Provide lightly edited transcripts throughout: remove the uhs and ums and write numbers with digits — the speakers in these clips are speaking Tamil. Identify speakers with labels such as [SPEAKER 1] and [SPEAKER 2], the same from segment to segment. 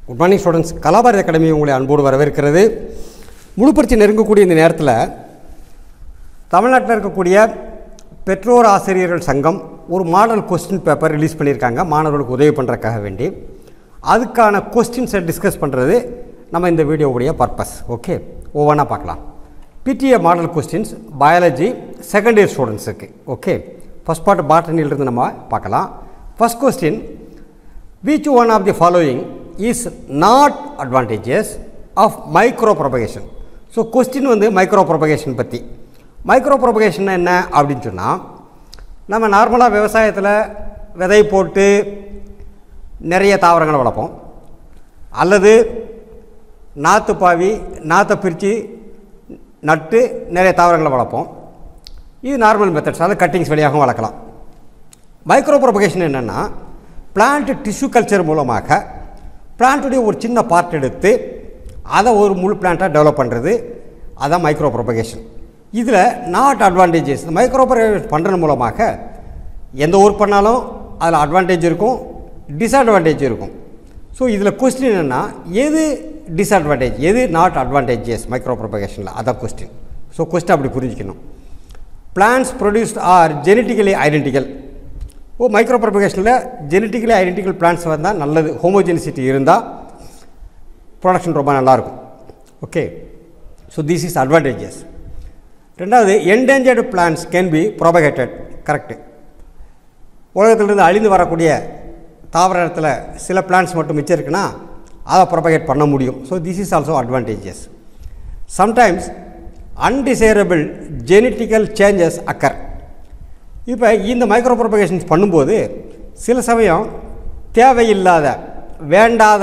[SPEAKER 1] Good morning students. Kalabharathi academy உங்களை அன்போடு வரவேற்கிறது. முழுப்பரிச்சை நெருங்கக்கூடிய இந்த நேரத்தில் தமிழ்நாட்டில் இருக்கக்கூடிய பெற்றோர் ஆசிரியர்கள் சங்கம் ஒரு மாடல் கொஸ்டின் பேப்பர் ரிலீஸ் பண்ணியிருக்காங்க மாணவர்களுக்கு உதவி பண்ணுறதுக்காக வேண்டி. அதுக்கான கொஸ்டின்ஸை டிஸ்கஸ் பண்ணுறது நம்ம இந்த வீடியோவுடைய பர்பஸ். ஓகே, ஒவ்வொன்றா பார்க்கலாம். PTA model questions biology second year ஸ்டூடெண்ட்ஸுக்கு. ஓகே, ஃபஸ்ட் பார்ட் பாட்டனிலிருந்து நம்ம பார்க்கலாம். First question, which one of the following is not advantageous of micro propagation? So question வந்து மைக்ரோ ப்ரொபகேஷன் பற்றி. மைக்ரோ ப்ரொபகேஷன் என்ன அப்படின்னு சொன்னால், நம்ம நார்மலாக விவசாயத்தில் விதை போட்டு நிறைய தாவரங்களை வளர்ப்போம், அல்லது நாற்று பாவி நாற்றை பிரித்து நட்டு நிறைய தாவரங்களை வளர்ப்போம். இது நார்மல் மெத்தட்ஸ், அதாவது கட்டிங்ஸ் வழியாகவும் வளர்க்கலாம். மைக்ரோ ப்ரொபகேஷன் என்னென்னா, பிளான்ட் டிஷ்யூ கல்ச்சர் மூலமாக பிளான்ட்டுடைய ஒரு சின்ன பார்ட் எடுத்து அதை ஒரு முழு பிளான்ட்டாக டெவலப் பண்ணுறது, அதுதான் மைக்ரோ ப்ரொபகேஷன். இதில் நாட் அட்வான்டேஜஸ், இந்த மைக்ரோ ப்ரொபகேஷன் பண்ணுறது மூலமாக எந்த ஒர்க் பண்ணாலும் அதில் அட்வான்டேஜ் இருக்கும், டிஸ்அட்வான்டேஜ் இருக்கும். ஸோ இதில் கொஸ்டின் என்னென்னா, எது டிஸ்அட்வான்டேஜ் எது நாட் அட்வான்டேஜஸ் மைக்ரோ ப்ரொபகேஷனில், அதான் கொஸ்டின். ஸோ கொஸ்டின் அப்படி புரிஞ்சுக்கணும். Plants produced are genetically identical. Micro ப்ரொபகேஷனில் ஜெனட்டிக்கலி ஐடென்டிக்கல் பிளான்ட்ஸ் வந்தால் நல்லது, ஹோமோஜெனிசிட்டி இருந்தால் ப்ரொடக்ஷன் ரொம்ப நல்லாயிருக்கும். Okay, so this is advantages. ரெண்டாவது, endangered plants can be propagated. Correct. உலகத்திலிருந்து அழிந்து வரக்கூடிய தாவரத்தில் சில பிளான்ட்ஸ் மட்டும் மிச்சம் இருக்குன்னா அதை ப்ரொபகேட் பண்ண முடியும். So this is also advantages. Sometimes undesirable genetical changes occur. இப்போ இந்த மைக்ரோ ப்ரொபகேஷன்ஸ் பண்ணும்போது சில சமயம் தேவையில்லாத வேண்டாத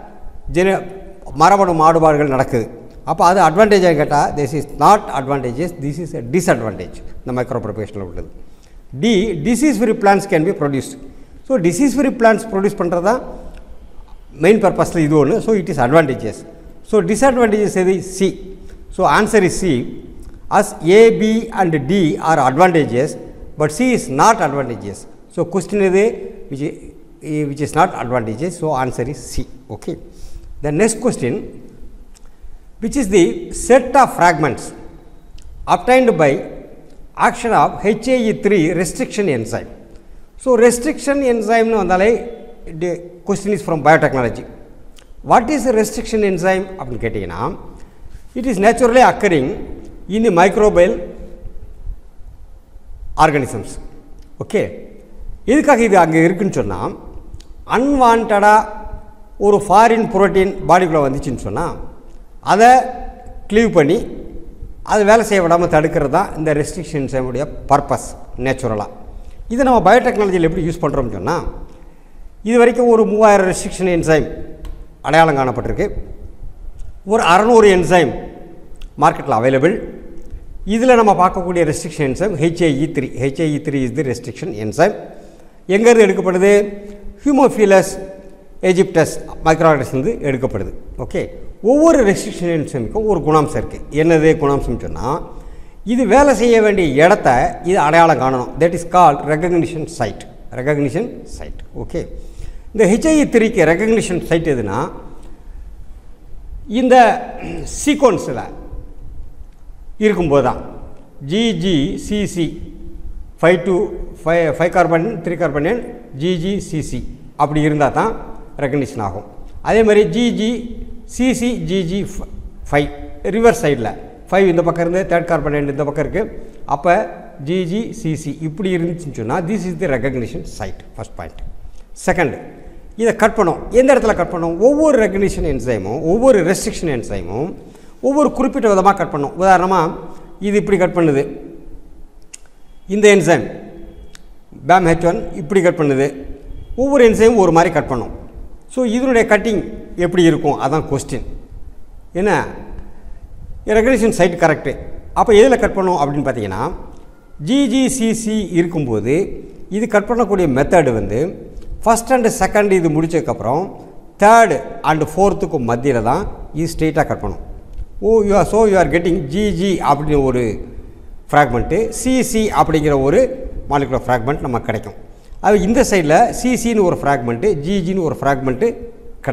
[SPEAKER 1] மரபணு மாறுபாடுகள் நடக்குது. அப்போ அது அட்வான்டேஜாக கேட்டால் this is not advantages, this is a disadvantage இந்த மைக்ரோ ப்ரொபகேஷனில் உள்ளது. D, disease free plants can be produced. So disease free plants produce பண்ணுறது தான் மெயின் பர்பஸில் இது ஒன்று. So it is advantages. So disadvantages எது? C. So answer is C. As A, B and D are advantages, but C is not advantageous. So question is which is not advantageous, so answer is C. Okay, the next question, which is the set of fragments obtained by action of HAE3 restriction enzyme. So restriction enzyme nu vandale the question is from biotechnology. What is a restriction enzyme apdi kettingana, it is naturally occurring in the microbial organisms. Okay, எதுக்காக இது அங்கே இருக்குன்னு சொன்னால், அன்வான்டாக ஒரு ஃபாரின் புரோட்டீன் பாடிக்குள்ளே வந்துச்சுன்னு சொன்னால் அதை க்ளீவ் பண்ணி அது வேலை செய்ய விடாமல் தடுக்கிறது தான் இந்த ரெஸ்ட்ரிக்ஷன் என்சைமுடைய பர்பஸ் நேச்சுரலாக. இதை நம்ம பயோடெக்னாலஜியில் எப்படி யூஸ் பண்ணுறோம்னு சொன்னால், இது வரைக்கும் ஒரு 3000 ரெஸ்ட்ரிக்ஷன் என்சைம் அடையாளம் காணப்பட்டிருக்கு. ஒரு 600 என்சைம் மார்க்கெட்டில் அவைலபிள். இதில் நம்ம பார்க்கக்கூடிய restriction enzyme HAE3. HAE3 is the restriction enzyme. எங்கேருந்து எடுக்கப்படுது? ஹியூமோஃபிலஸ் எஜிப்டஸ் மைக்ரோஆர்கனிசம்லேருந்து எடுக்கப்படுது. ஓகே, ஒவ்வொரு ரெஸ்ட்ரிக்ஷன் என்சைமுக்கும் ஒரு குணாம்சம் இருக்குது. என்னது குணாம்சம் சொன்னால், இது வேலை செய்ய வேண்டிய இடத்த இது அடையாளம் காணணும். That is called recognition site. Recognition site. Okay, இந்த HAE3க்கு ரெகக்னிஷன் சைட் எதுனா, இந்த சீக்வன்ஸில் இருக்கும்போது தான் GGCC 5 கார்பன் 3 கார்பன் GGCC அப்படி இருந்தால் தான் ரெகக்னிஷன் ஆகும். அதே மாதிரி GGCC GG5 ரிவர்ஸ் சைடில் 5 இந்த பக்கம் இருந்து 3 கார்பன் இந்த பக்கம் இருக்குது. அப்போ GGCC இப்படி இருந்துச்சுன்னு சொன்னால் this is the recognition site. First point. Second, இதை கட் பண்ணோம். எந்த இடத்துல கட் பண்ணோம்? ஒவ்வொரு ரெகக்னிஷன் என்சைமும் ஒவ்வொரு ரெஸ்ட்ரிக்ஷன் என்சைமும் ஒவ்வொரு குறிப்பிட்ட விதமாக கட் பண்ணும். உதாரணமாக இது இப்படி கட் பண்ணுது, இந்த என்சைம் BAMH1 இப்படி கட் பண்ணுது. ஒவ்வொரு என்சைமும் ஒரு மாதிரி கட் பண்ணும். ஸோ இதனுடைய கட்டிங் எப்படி இருக்கும், அதான் கொஸ்டின். என்ன ரெகக்னிஷன் சைட் கரெக்டு. அப்போ எதில் கட் பண்ணோம் அப்படின்னு பார்த்தீங்கன்னா, GGCC இருக்கும்போது இது கட் பண்ணக்கூடிய மெத்தடு வந்து ஃபஸ்ட் அண்டு செகண்ட் இது முடிச்சதுக்கப்புறம் தேர்டு அண்டு ஃபோர்த்துக்கு மத்தியில் தான் இது ஸ்ட்ரெயிட்டாக கட் பண்ணும். யூ ஆர் கெட்டிங் GG அப்படிங்கிற ஒரு ஃப்ராக்மெண்ட்டு, CC அப்படிங்கிற ஒரு மாலிகுலர் ஃப்ராக்மெண்ட் நமக்கு கிடைக்கும். அது இந்த சைடில் CCன்னு ஒரு ஃப்ராக்மெண்ட்டு, GGன்னு ஒரு ஃப்ராக்மெண்ட்டு கிடைக்கும்.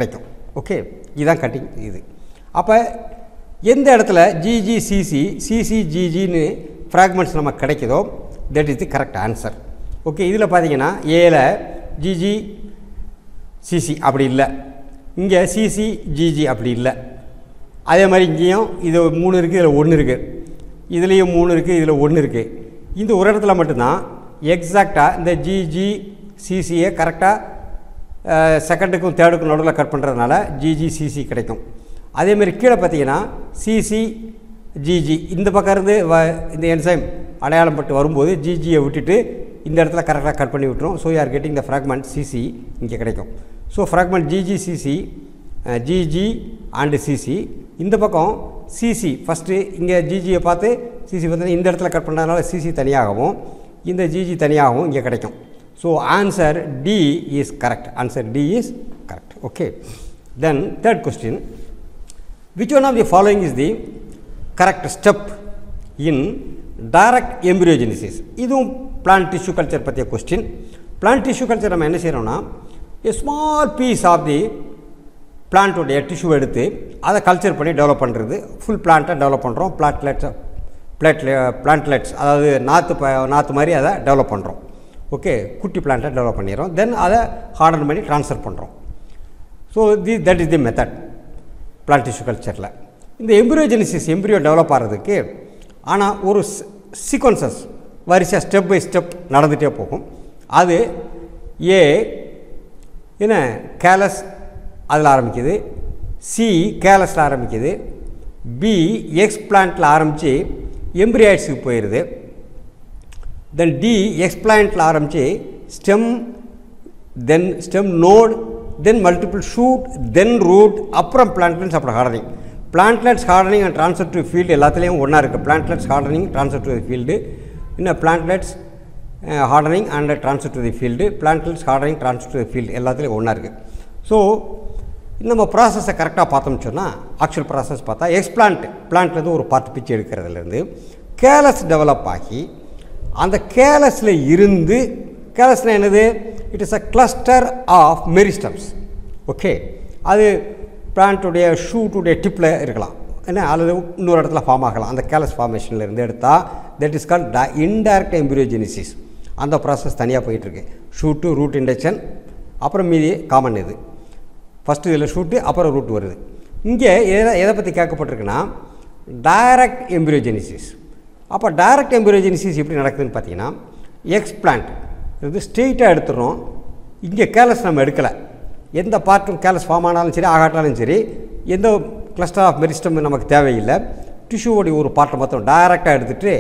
[SPEAKER 1] ஓகே, இதுதான் கட்டிங். இது அப்போ எந்த இடத்துல ஜிஜி சிசி சிசி ஜிஜின்னு ஃப்ராக்மெண்ட்ஸ் நமக்கு கிடைக்குதோ that is the correct answer. Okay, இதில் பார்த்தீங்கன்னா ஏல ஜிஜி சிசி அப்படி இல்லை, இங்கே சிசி ஜிஜி அப்படி இல்லை. அதே மாதிரி இங்கேயும் இது 3 இருக்குது, இதில் 1 இருக்குது, இதுலேயும் 3 இருக்குது, இதில் 1 இருக்குது. இந்த ஒரு இடத்துல மட்டும்தான் எக்ஸாக்டாக இந்த ஜிஜி சிசியை கரெக்டாக செகண்டுக்கும் தேர்டுக்கும் நடுவில் கட் பண்ணுறதுனால ஜிஜி சிசி கிடைக்கும். அதேமாதிரி கீழே பார்த்தீங்கன்னா சிசி ஜிஜி இந்த பக்கம் இருந்து இந்த என்சைம் அடையாளம் பட்டு வரும்போது ஜிஜியை விட்டுட்டு இந்த இடத்துல கரெக்டாக கட் பண்ணி விட்டுரும். So you are getting the fragment CC இங்கே கிடைக்கும். So fragment GG CC GG and CC, இந்த பக்கம் சிசி ஃபஸ்ட்டு இங்கே ஜிஜியை பார்த்து சிசி பார்த்தீங்கன்னா இந்த இடத்துல கட் பண்ணுறதுனால சிசி தனியாகவும் இந்த ஜிஜி தனியாகவும் இங்கே கிடைக்கும். So answer D is correct. Answer D is correct. Okay, then third question, which one of the following is the correct step in direct embryogenesis? இதுவும் plant tissue culture பற்றிய கொஸ்டின். plant tissue culture நம்ம என்ன செய்கிறோம்னா a small piece of the பிளான்ட்டுடைய டிஷ்யூ எடுத்து அதை கல்ச்சர் பண்ணி டெவலப் பண்ணுறது. ஃபுல் பிளான்ட்டை டெவலப் பண்ணுறோம். பிளான்ட்லெட்ஸ் அதாவது நாற்று மாதிரி அதை டெவலப் பண்ணுறோம். ஓகே, குட்டி பிளான்ட்டை டெவலப் பண்ணிடுறோம். தென் அதை ஹார்டன் பண்ணி ட்ரான்ஸ்ஃபர் பண்ணுறோம். So that is the method plant tissue கல்ச்சரில். இந்த எம்ப்ரியோஜெனிசிஸ் எம்ப்ரியோ டெவலப் ஆகிறதுக்கு ஆனால் ஒரு சீக்வன்சஸ் வரிசையாக ஸ்டெப் பை ஸ்டெப் நடந்துகிட்டே போகும். அது ஏ என்ன கேலஸ் அதில் ஆரம்பிக்குது, சி கேலஸில் ஆரம்பிக்குது, பி எக்ஸ்பிளான்ட்டில் ஆரம்பித்து எம்ப்ரியாய்ட்ஸுக்கு போயிடுது, தென் டி எக்ஸ்பிளான்ட்டில் ஆரம்பித்து stem, then stem node, then multiple shoot, then root, அப்புறம் பிளான்ட்லெட்ஸ், அப்புறம் hardening. Plantlets hardening and transfer to field எல்லாத்துலேயும் ஒன்றா இருக்குது. Plantlets hardening transfer to field, இன்னும் plantlets hardening and transfer to the field, plantlets hardening transfer to the field எல்லாத்துலேயும் ஒன்றா இருக்குது. ஸோ நம்ம ப்ராசஸை கரெக்டாக பார்த்தோம்னு சொன்னால் ஆக்சுவல் ப்ராசஸ் பார்த்தா பிளான்ட்லேருந்து ஒரு பார்ட் பிச்சு எடுக்கிறதுலேருந்து கேலஸ் டெவலப் ஆகி அந்த கேலஸில் இருந்து, கேலஸ்னால் என்னது, it is a cluster of meristems. Okay, அது பிளான்ட்டுடைய ஷூட்டுடைய டிப்பில் இருக்கலாம், என்ன அல்லது இன்னொரு இடத்துல ஃபார்ம் ஆகலாம். அந்த கேலஸ் ஃபார்மேஷனில் இருந்து எடுத்தால் that is called indirect embryogenesis. அந்த ப்ராசஸ் தனியாக போயிட்டுருக்கு. ஷூட்டு ரூட் இண்டக்ஷன், அப்புறம் மீதி காமன். இது ஃபஸ்ட்டு இதில் ஷூட்டு அப்புறம் ரூட் வருது. இங்கே எதை பற்றி கேட்கப்பட்டிருக்குன்னா டைரக்ட் எம்ப்ரியோஜெனிசிஸ். அப்போ டைரக்ட் எம்ப்ரியோஜெனிசிஸ் எப்படி நடக்குதுன்னு பார்த்தீங்கன்னா எக்ஸ்பிளான்ட் இது ஸ்ட்ரெயிட்டாக எடுத்துடுறோம். இங்கே கேலஸ் நம்ம எடுக்கலை. எந்த பார்ட்டும் கேலஸ் ஃபார்ம் ஆனாலும் சரி ஆகாட்டாலும் சரி எந்த கிளஸ்டர் ஆஃப் மெரிஸ்டம் நமக்கு தேவையில்லை. டிஷ்யூவோடைய ஒரு பார்ட்டை மாத்திரம் டைரெக்டாக எடுத்துகிட்டு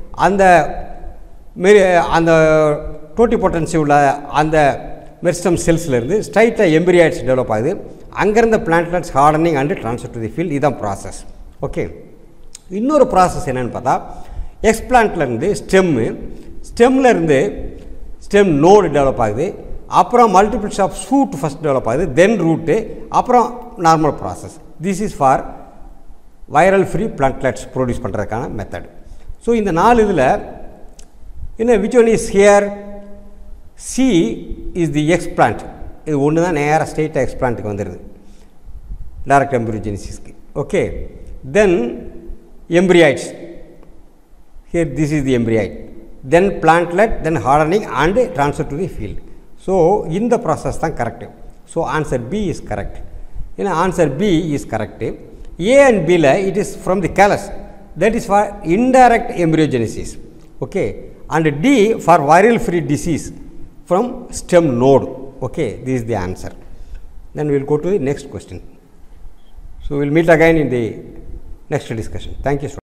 [SPEAKER 1] அந்த டோட்டிபோட்டன்சி உள்ள அந்த மெரிஸ்டம் செல்ஸ்லேருந்து ஸ்ட்ரைட்டாக எம்ப்ரியாய்ட்ஸ் டெவலப் ஆகுது. அங்கேருந்து plantlets hardening and transfer to the field. இதுதான் ப்ராசஸ். ஓகே, இன்னொரு ப்ராசஸ் என்னென்னு பார்த்தா எக்ஸ்பிளான்ட்லேருந்து ஸ்டெம்லேருந்து ஸ்டெம் நோடு டெவலப் ஆகுது, அப்புறம் multiples of shoot first develop ஆகுது, தென் ரூட்டு, அப்புறம் normal process. This is for viral free plantlets produce பண்ணுறதுக்கான மெத்தட். ஸோ இந்த 4 இதில் என்ன which one is here? C is the explant. இது ஒன்று தான் நேராக ஸ்ட்ரெயிட்டாக எக்ஸ்பிளான்ட்டுக்கு வந்துடுது டைரக்ட் எம்ப்ரியோஜெனிசிஸ்க்கு. Okay, then embryoids. Here this is the embryoid, then plantlet, then hardening and transfer to the field. So இந்த ப்ராசஸ் தான் correct. So answer B is correct. ஏன்னா answer B is correct. A and பியில் it is from the callus, that is for indirect embryogenesis. Okay, and D for viral free disease from stem node. Okay, this is the answer. Then we will go to the next question. So we will meet again in the next discussion. Thank you.